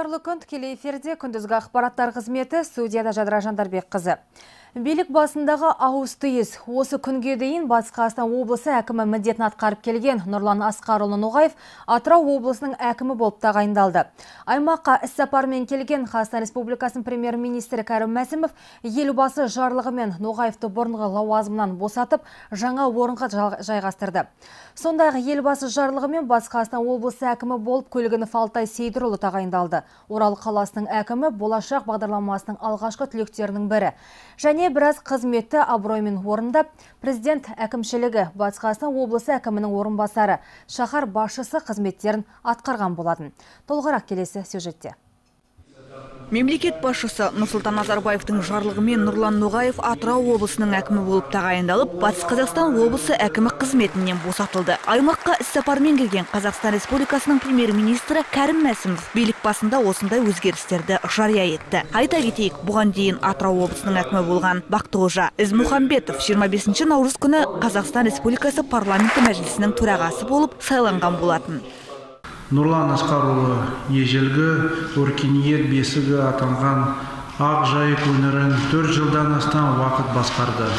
Нұрлы күн тікелей эфирде күндізгі ақпараттар қызметі, студияда Жадыра Жандарбекқызы. Билік басындағы ауыз-түйіс. Осы күнге дейін Батыс Қазақстан облысы әкімі міндетін атқарып келген Нұрлан Асқарұлы Ноғаев Атырау облысының әкімі болып тағайындалды. Аймаққа іс-сапармен келген Қазақстан Республикасының премьер-министрі Кәрім Мәсімов елбасы жарлығымен Ноғаевты бұрынғы лауазымынан босатып, жаңа орынға жайғастырды. Сондай-ақ елбасы жарлығымен Батыс Қазақстан облысы әкімі болып Көлгінов Алтай Сейдірұлы тағайындалды. Орал қаласының әкімі болашақ бағдарламасының алғашқы түлектерінің бірі. Және біраз қызметті абыроймен орындап, президент әкімшілігі Батыс Қазақстан облысы әкімінің орынбасары, шаһар басшысы қызметтерін атқарған болатын. Толығырақ келесі сюжетте. Мемлекет басшысы Нұрсұлтан Назарбаевтың жарлығымен Нұрлан Ноғаев Атырау облысының әкімі болып тағайындалып, Батыс Қазақстан облысы әкімі қызметінен босатылды. Аймаққа іс-сапармен келген Қазақстан Республикасының премьер-министрі Кәрім Мәсімов билік басында осындай өзгерістерді жария етті. Айта кетейік, бұған дейін Атырау облысының әкімі болған Бақтықожа Ізмұхамбетов 25 наурыз күні Қазақстан Республикасы парламенті мәжілісінің төрағасы болып сайланған болатын. Нұрлан Асқарұлы ежелгі өркениет бесігі атанған Ақжайық өңірін 4 жылдан астам уақыт басқарды.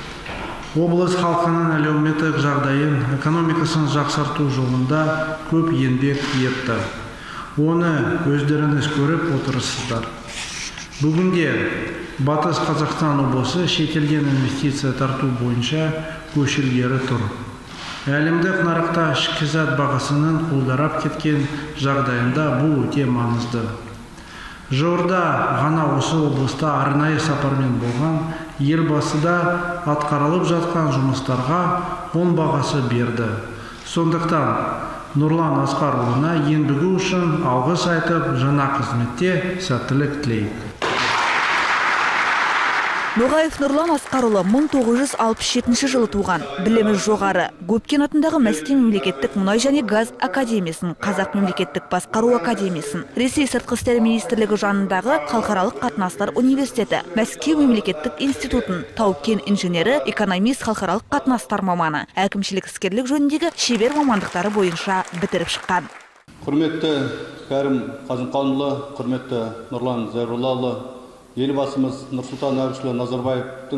Облыс халқының әлеуметтік жағдайын, экономикасын жақсарту жолында көп еңбек етті. Оны өздеріңіз көріп отырсыздар. Бүгінде Батыс Қазақстан облысы шетелден инвестиция тарту бойынша көшілгері тұр. Әлемдік нарықта шикізат бағасының құлдырап кеткен жағдайында бұл өте маңызды. Жуырда ғана осы облыста арнайы сапармен болған елбасы да атқарылып жатқан жұмыстарға оң бағасы берді. Сондықтан Нұрлан Асқарұлына еңбегі үшін алғыс айтып, жаңа қызметте сәттілік тілейік. Ноғаев Нұрлан Асқарұлы 1967 жылы туған, білімі жоғары. Губкин атындағы Мәскеу мемлекеттік мұнай және газ академиясын, Қазақ мемлекеттік басқару академиясын, Ресей сыртқы істер министрлігі жанындағы халықаралық қатынастар университеті, Мәскеу мемлекеттік институтын, тау-кен инженері, экономист, халықаралық қатынастар маманы, әкімшілік іскерлік жөніндегі шебер мамандықтары бойынша бітіріп шыққан. Құрметті Кәрім Қазымханұлы, құрметті Нұрлан Зайроллаұлы, елбасымыз Нұрсұлтан Әбішұлы Назарбаевтың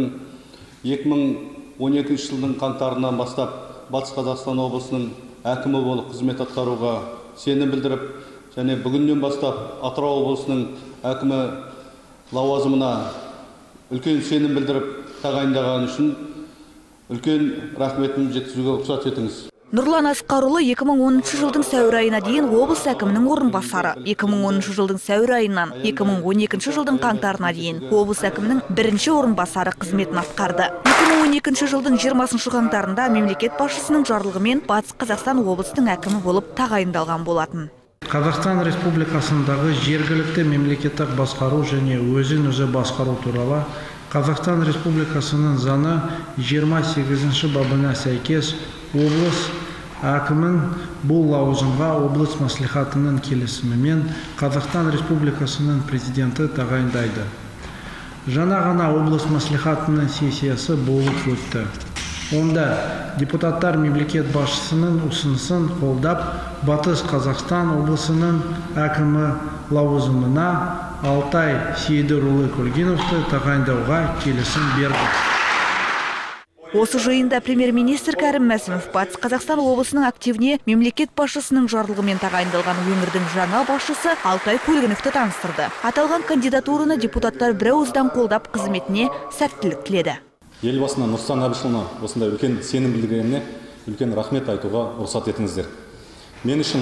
2012 жылдың қаңтарынан бастап Батыс Қазақстан облысының әкімі болып қызмет атқаруға сенім білдіріп, және бүгіннен бастап Атырау облысының әкімі лауазымына үлкен сенім білдіріп тағайындаған үшін үлкен рахметімді жеткізуге рұқсат етіңіз. Нұрлан Асқарұлы 2010 жылдың сәуір айына дейін облыс әкімінің орынбасары, 2010 жылдың сәуір айынан 2012 жылдың қаңтарына дейін облыс әкімінің бірінші орынбасары қызметін атқарды. 2012 жылдың 20 қаңтарында мемлекет басшысының жарлығымен Батыс Қазақстан облысының әкімі болып тағайындалған болатын. Қазақстан Республикасындағы жергілікті мемлекеттік басқару және өзін-өзі басқару туралы Қазақстан Республикасының заңы 28 бабына сәйкес облыс әкімін бұл лауазымға облыс мәслихатының келісімімен Қазақстан Республикасының президенті тағайындайды. Жаңа ғана облыс мәслихатының сессиясы болып өтті. Онда депутаттар мемлекет басшысының ұсынысын қолдап, Батыс Қазақстан облысының әкімі лауазымына Алтай Сейдірұлы Көлгіновті тағайындауға келісім берді. Осы жиында премьер-министр Кәрім Мәсімов Батыс Қазақстан облысының активіне мемлекет басшысының жарлығымен тағайындалған өңірдің жаңа басшысы Алтай Көлгіновті таныстырды. Аталған кандидатураны депутаттар бірауыздан қолдап қызметіне сәттілік тіледі. Елбасына Нұрсұлтан Әбішұлына осындай үлкен сенім білдіргеніне үлкен рахмет айтуға рұқсат етіңіздер. Мен үшін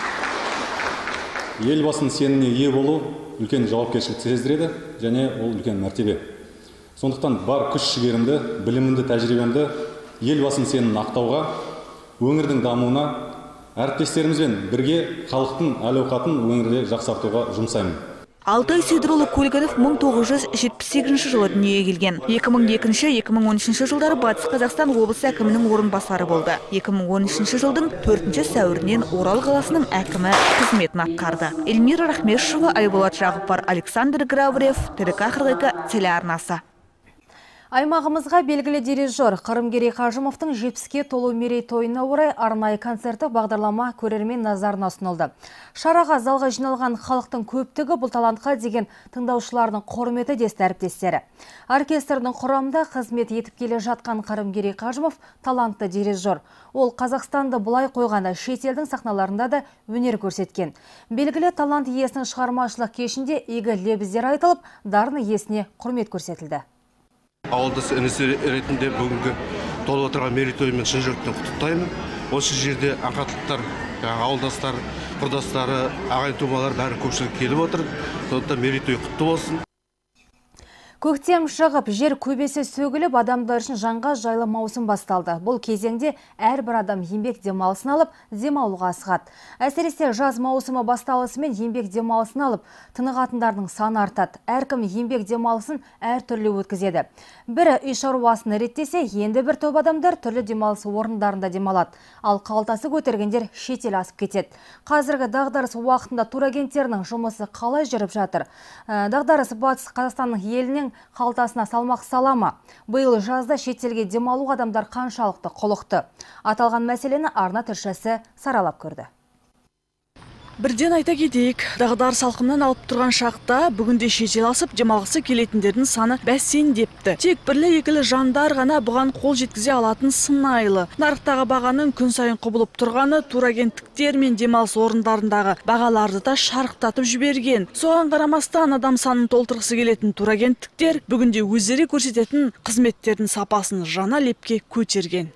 елбасының сеніміне ие болу үлкен жауапкершілік сездіреді, және ол үлкен мәртебе. Сондықтан бар күш-жігерімді, білімімді, тәжірибемді елбасының сенімін ақтауға, өңірдің дамуына, әріптестерімізбен бірге халықтың әл-ауқатын өңірде жақсартуға жұмсаймын. Алтай Сейдірұлы Көлгінов 1978 жылы дүниеге келген. 2002-2013 жылдары Батыс Қазақстан облысы әкімінің орынбасары болды. 2013 жылдың 4 сәуірінен Орал қаласының әкімі қызметін атқарды. Эльмира Рахмешова, Айболат Жағыпар, Александр Граврев, ТРК-42 телеарнасы. Аймағымызға белгілі дирижер Қырымгерей Қажымовтың 70-ке толу мерейтойына орай арнайы концерттік бағдарлама көрермен назарына ұсынылды. Шараға залға жиналған халықтың көптігі бұл талантқа деген тыңдаушылардың құрметі десті әріптестері. Оркестрдің құрамында қызмет етіп келе жатқан Қырымгерей Қажымов талантты дирижер. Ол Қазақстанды бұлай қойғанда шетелдің сахналарында да өнер көрсеткен. Белгілі талант иесінің шығармашылық кешінде игі лебіздер айтылып, дарын иесіне құрмет көрсетілді. Ауылдас інісі ретінде бүгінгі толып отырған мерейтоймен шын жүректен құттықтаймын. Осы жерде ағатлықтар, ауылдастар, құрдастары, ағайын тумалар бәрі көпшілік келіп отыр. Сондықтан мерейтой құтты болсын. Көктем шығып, жер көбесі сөгіліп, адамдар үшін жаңға жайлы маусым басталды. Бұл кезеңде әрбір адам еңбек демалысын алып, демалуға асығады. Әсіресе жаз маусымы басталысымен еңбек демалысын алып, тынығатындардың саны артады. Әркім еңбек демалысын әртүрлі өткізеді. Бірі үй шаруасын реттесе, енді бір топ адамдар түрлі демалыс орындарында демалады. Ал қалтасы көтергендер шетел асып кетеді. Қазіргі дағдарыс уақытында турагенттерінің жұмысы қалай жүріп жатыр? Дағдарыс Батыс Қазақстанның елінен қалтасына салмақ салама. Биыл жазда шетелге демалу адамдар қаншалықты құлықты. Аталған мәселені арна тілшісі саралап көрді. Бірден айта кетейік, дағдарыс салқыннан алып тұрған шақта бүгінде шетел асып демалғысы келетіндердің саны бәсеңдепті. Тек бірлі-екілі жандар ғана бұған қол жеткізе алатын сыңайлы. Нарықтағы бағаның күн сайын құбылып тұрғаны турагенттіктер мен демалыс орындарындағы бағаларды да шарықтатып жіберген. Соған қарамастан адам санын толтырғысы келетін турагенттіктер бүгінде өздері көрсететін қызметтердің сапасын жаңа лепке көтерген.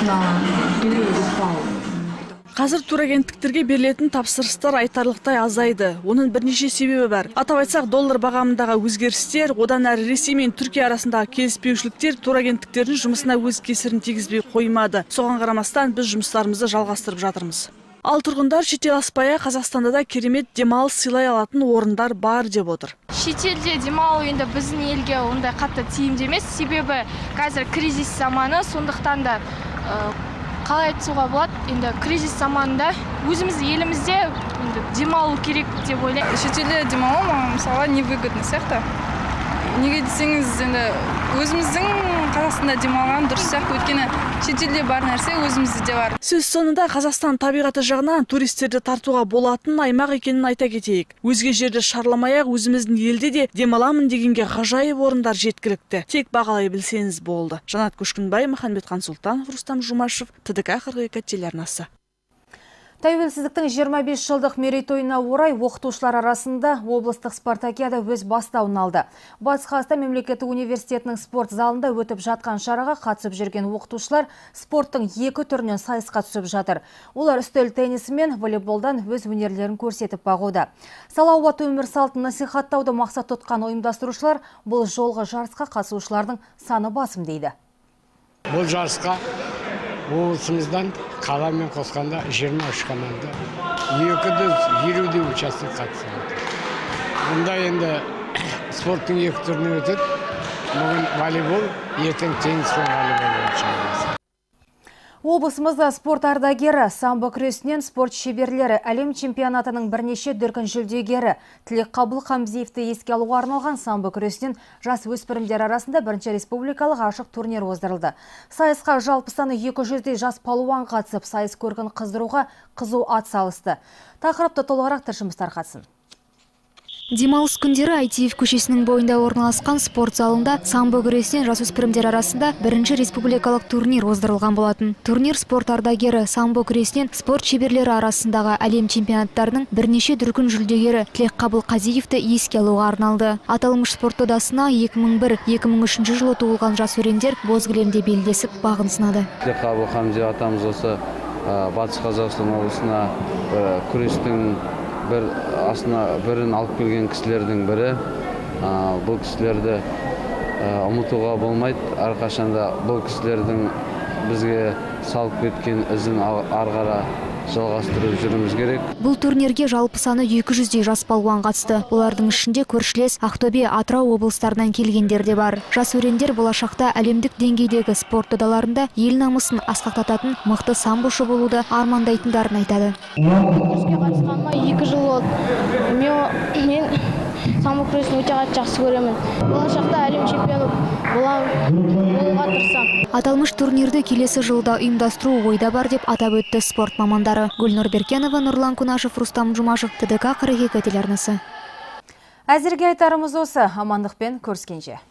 Қазір турагенттіктерге берілетін тапсырыстар айтарлықтай азайды. Оның бірнеше себебі бар. Атап айтсақ, доллар бағамындағы өзгерістер, одан әрі Ресей мен Түркия арасындағы келіспеушіліктер турагенттіктердің жұмысына өз кесірін тигізбей қоймады. Соған қарамастан біз жұмыстарымызды жалғастырып жатырмыз. Ал тұрғындар шетел аспая Қазақстанда да керемет демалыс сыйлай алатын орындар бар деп отыр. Шетелде демалу енді біздің елге ондай қатты тиімді емес. Себебі қазір кризис заманы, сондықтан да қалай айтуға болады, енді кризис заманында өзіміз елімізде демалу керек деп ойлаймын. Шетелде демалу мысалы невыгодно сияқты. Неге десеңіз, енді өзіміздің Қазақстанда демалған дұрыс сияқты, өйткені шетелде бар нәрсе өзімізде де бар. Сөз соңында Қазақстан табиғаты жағынан туристерді тартуға болатын аймақ екенін айта кетейік. Өзге жерде шарламай-ақ өзіміздің елде де демаламын дегенге ғажайып орындар жеткілікті. Тек бағалай білсеңіз болды. Жанат Көшкінбай, Махамбетхан Сұлтанов, Рустам Жумашев, ТДК 42 телеарнасы. Тәуелсіздіктің 25 жылдық мерейтойына орай оқытушылар арасында облыстық спартакиада өз бастауын алды. Батыс Қазақстан мемлекеттік университетінің спорт залында өтіп жатқан шараға қатысып жүрген оқытушылар спорттың екі түрінен сайысқа түсіп жатыр. Олар үстел теннисі мен волейболдан өз өнерлерін көрсетіп бағуда. Салауатты өмір салтын насихаттауды мақсат тұтқан ұйымдастырушылар бұл жолғы жарысқа қатысушылардың саны басым дейді. Бұл жарысқа облысымыздан қаламен қосқанда 23 команда, 220 участок қатысады. Бұнда енді спорттың екі түріне өтеді. Бүгін волейбол, ертең теннис пен волейбол ойнайды. Облысымызда спорт ардагері, самбо күресінен спорт шеберлері, әлем чемпионатының бірнеше дүркін жүлдегері Тілекқабыл Қамзиевті еске алуға арналған самбо күресінен жас өспірімдер арасында бірінші республикалық ашық турнир оздырылды. Сайысқа жалпы саны 200-дей жас палуан қатысып, сайыс көркін қыздыруға қызу ат салысты. Тақырыпты толығырақ тілшіміз тарқатсын. Демалыс күндері Айтиев көшесінің бойында орналасқан спорт залында самбо күресінен жасөспірімдер арасында бірінші республикалық турнир оздырылған болатын. Турнир спорт ардагері самбо күресінен спорт шеберлері арасындағы әлем чемпионаттарының бірнеше дүркін жүлдегері Тілекқабыл Қазиевті еске алуға арналды. Аталмыш спорт додасына 2001-2003 жылы туылған жас өрендер боз кілемде белдесіп бағын сынады. Тілекқабыл Қамзиев атамыз осы Батыс Қазақстан облысына күрестің бірін алып келген кісілердің бірі. Бұл кісілерді ұмытуға болмайды. Әрқашанда бұл кісілердің бізге салып кеткен ізін арғара жалғастырып жүріміз керек. Бұл турнирге жалпы саны 200-дей жас палуан қатысты. Олардың ішінде көршілес Ақтөбе, Атырау облыстарынан келгендер де бар. Жас өрендер болашақта әлемдік деңгейдегі спорт додаларында ел намысын асқақтататын мықты самбошы болуды армандайтындарын айтады. Қатысқаныма 2 жыл болды. Мен самбо күресін өте қатты жақсы көремін. Болашақта әлем чемпионы болуға тырысамын. Аталмыш турнирді келесі жылда ұйымдастыру ойда бар деп атап өтті спорт мамандары. Гүлнұр Беркенова, Нұрлан Кунашев, Рустам Жұмашев, ТДК 42 телеарнасы. Әзірге айтарымыз осы. Амандықпен көріскенше.